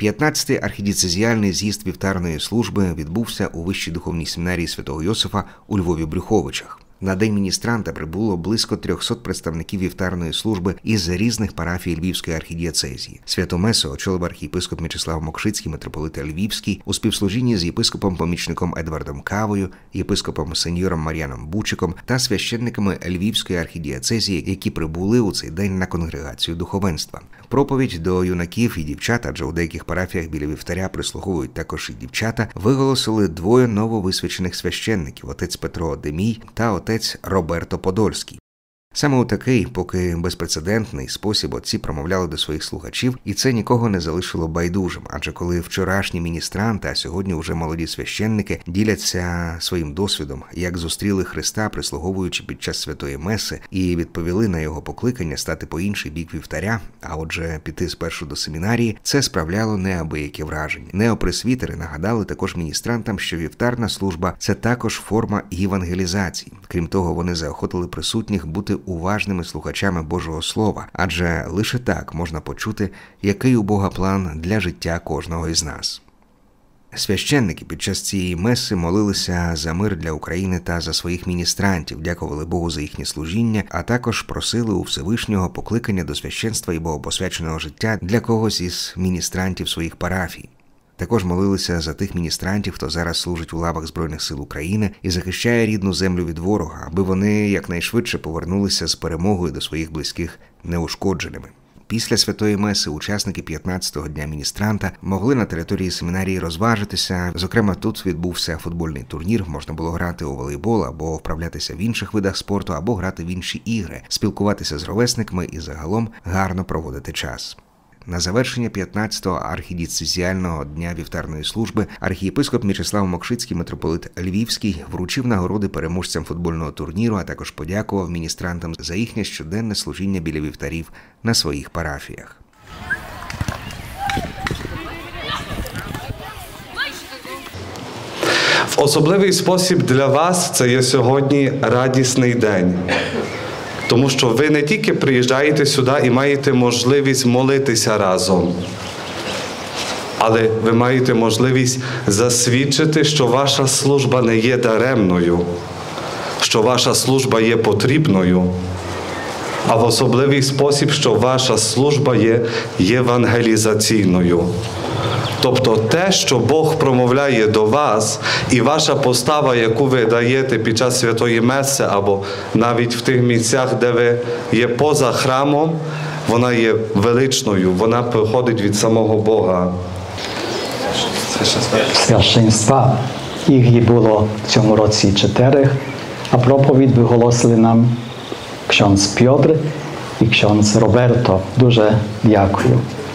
15-й архідієцезіальний з'їзд вівтарної служби відбувся у Вищій духовній семінарії Святого Йосифа у Львові-Брюховичах. На День міністранта прибуло близько 300 представників вівтарної служби із різних парафій Львівської архідієцезії. Святу месу очолив архієпископ Мячеслав Мокшицький, митрополит Львівський, у співслужінні з єпископом-помічником Едвардом Кавою, єпископом сеньором Мар'яном Бучиком та священниками Львівської архідієцезії, які прибули у цей день на конгрегацію духовенства. Проповідь до юнаків і дівчат, адже у деяких парафіях біля вівтаря прислуговують також і дівчата, виголосили двоє нововисвячених священників – отець Петро Демій та отець Роберто Подольський. Саме у такий, поки безпрецедентний спосіб отці промовляли до своїх слухачів, і це нікого не залишило байдужим, адже коли вчорашні міністранти, а сьогодні вже молоді священники, діляться своїм досвідом, як зустріли Христа, прислуговуючи під час святої меси, і відповіли на його покликання стати по інший бік вівтаря, а отже піти спершу до семінарії, це справляло неабияке враження. Неопресвітери нагадали також міністрантам, що вівтарна служба – це також форма євангелізації. Крім того, вони заохотили присутніх бути уважними слухачами Божого Слова, адже лише так можна почути, який у Бога план для життя кожного із нас. Священники під час цієї меси молилися за мир для України та за своїх міністрантів, дякували Богу за їхнє служіння, а також просили у Всевишнього покликання до священства і богопосвяченого життя для когось із міністрантів своїх парафій. Також молилися за тих міністрантів, хто зараз служить у лавах Збройних сил України і захищає рідну землю від ворога, аби вони якнайшвидше повернулися з перемогою до своїх близьких неушкодженими. Після святої меси учасники 15-го дня міністранта могли на території семінарії розважитися. Зокрема, тут відбувся футбольний турнір, можна було грати у волейбол або вправлятися в інших видах спорту, або грати в інші ігри, спілкуватися з ровесниками і загалом гарно проводити час. На завершення 15-го архідієцезіального дня вівтарної служби архієпископ Мячеслав Мокшицький, митрополит Львівський, вручив нагороди переможцям футбольного турніру, а також подякував міністрантам за їхнє щоденне служіння біля вівтарів на своїх парафіях. В особливий спосіб для вас це є сьогодні радісний день. Тому що ви не тільки приїжджаєте сюди і маєте можливість молитися разом, але ви маєте можливість засвідчити, що ваша служба не є даремною, що ваша служба є потрібною, а в особливий спосіб, що ваша служба є євангелізаційною. Тобто те, що Бог промовляє до вас, і ваша постава, яку ви даєте під час святої меси, або навіть в тих місцях, де ви є поза храмом, вона є величною, вона походить від самого Бога. Священства. Їх було в цьому році 4, а проповідь виголосили нам ksiądz Пьотр і ksiądz Роберто. Дуже дякую.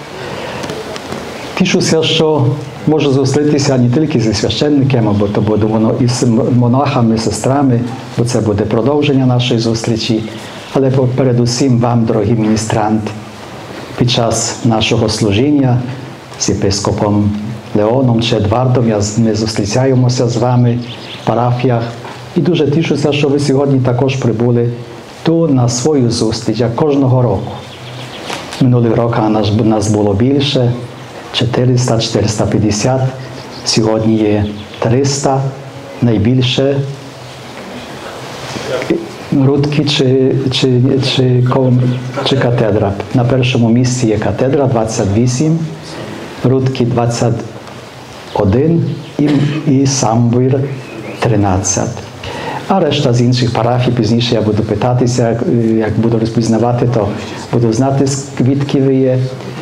Тішуся, що можу зустрітися не тільки зі священниками, бо то буде воно і з монахами, сестрами, бо це буде продовження нашої зустрічі, але передусім вам, дорогі міністранти, під час нашого служіння з єпископом Леоном чи Едвардом ми зустрічаємося з вами в парафіях і дуже тішуся, що ви сьогодні також прибули тут на свою зустріч, як кожного року. Минулий рік нас було більше, 400, 450, сьогодні є 300, найбільше. Рудки чи катедра. На першому місці є катедра 28, Рудки 21 і Самбір 13. А решта з інших парафій, пізніше я буду питатися, як буду розпізнавати, то буду знати, звідки ви є.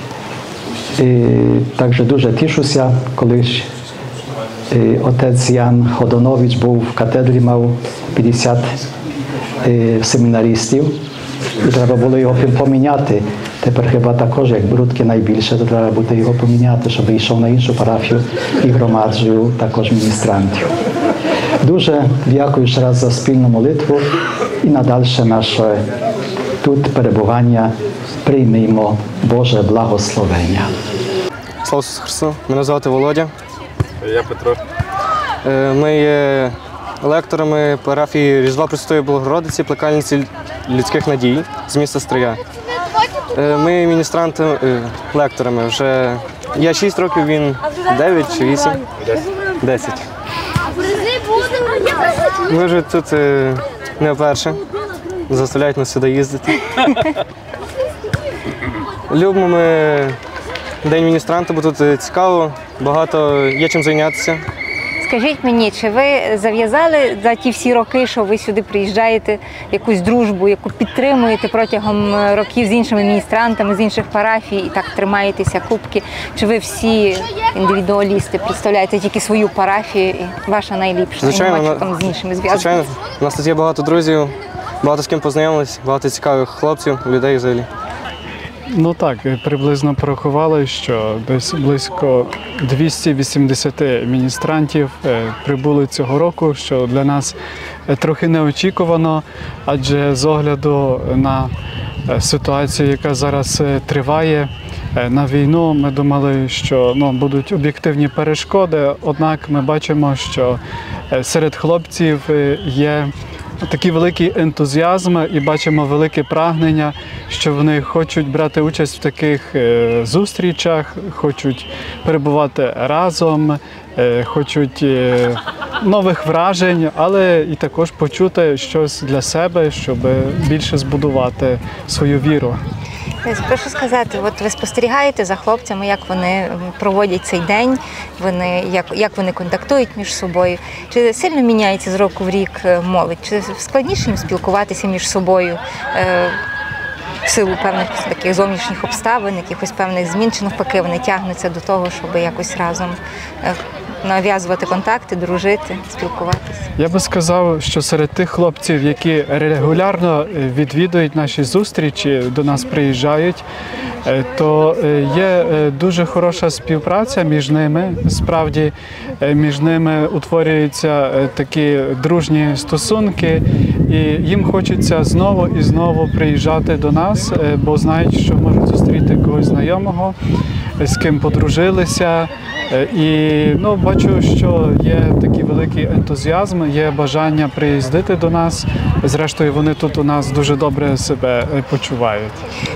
Також дуже тішуся, коли отець Ян Ходонович був в катедрі, мав 50 семінаристів, і треба було його поміняти. Тепер хіба також, як Рудки найбільше, то треба буде його поміняти, щоб йшов на іншу парафію і громаджував також міністрантів. Дуже дякую ще раз за спільну молитву і на дальше наше тут перебування приймемо Боже благословення. Слава Ісусу Христу! Мене звати Володя. Я Петро. Ми є лекторами парафії Різдва Пресвятої Богородиці, плекальниці людських надій з міста Стрия. Ми міністранти, лекторами вже Я 6 років, він 9 чи 8? 10. Ми вже тут не вперше. Заставляють нас сюди їздити. Любимо ми День міністранта, бо тут цікаво, багато є чим зайнятися. Скажіть мені, чи ви зав'язали за ті всі роки, що ви сюди приїжджаєте, якусь дружбу, яку підтримуєте протягом років з іншими міністрантами, з інших парафій і так тримаєтеся кубки? Чи ви всі індивідуалісти представляєте тільки свою парафію і ваша найліпша? Звичайно, і нема там з іншими зв'язків? Звичайно, у нас тут є багато друзів, багато з ким познайомились, багато цікавих хлопців, людей взагалі. Ну так, приблизно порахували, що десь близько 280 міністрантів прибули цього року, що для нас трохи неочікувано, адже з огляду на ситуацію, яка зараз триває, на війну, ми думали, що будуть об'єктивні перешкоди, однак ми бачимо, що серед хлопців є такий великий ентузіазм і бачимо велике прагнення, що вони хочуть брати участь в таких зустрічах, хочуть перебувати разом, хочуть нових вражень, але і також почути щось для себе, щоб більше збудувати свою віру. Прошу сказати, от ви спостерігаєте за хлопцями, як вони проводять цей день, як вони контактують між собою. Чи сильно міняється з року в рік молодь? Чи складніше їм спілкуватися між собою в силу певних таких зовнішніх обставин, якихось певних змін, чи навпаки вони тягнуться до того, щоб якось разом нав'язувати контакти, дружити, спілкуватися? Я би сказав, що серед тих хлопців, які регулярно відвідують наші зустрічі, до нас приїжджають, то є дуже хороша співпраця між ними. Справді, між ними утворюються такі дружні стосунки, і їм хочеться знову і знову приїжджати до нас, бо знають, що можуть зустріти когось знайомого, з ким подружилися. І бачу, що є такий великий ентузіазм, є бажання приїздити до нас. Зрештою, вони тут у нас дуже добре себе почувають.